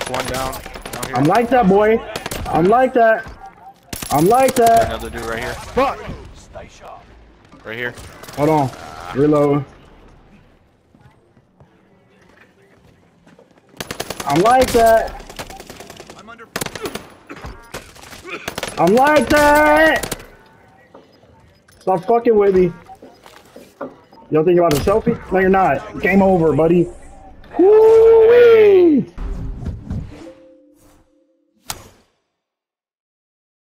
Knock one down here. I'm like that, boy. I'm like that. I'm like that. Another dude right here. Fuck! Right here. Hold on. Reload. I'm like that. I'm like that. Stop fucking with me. You don't think about a selfie? No, you're not. Game over, buddy. Woo!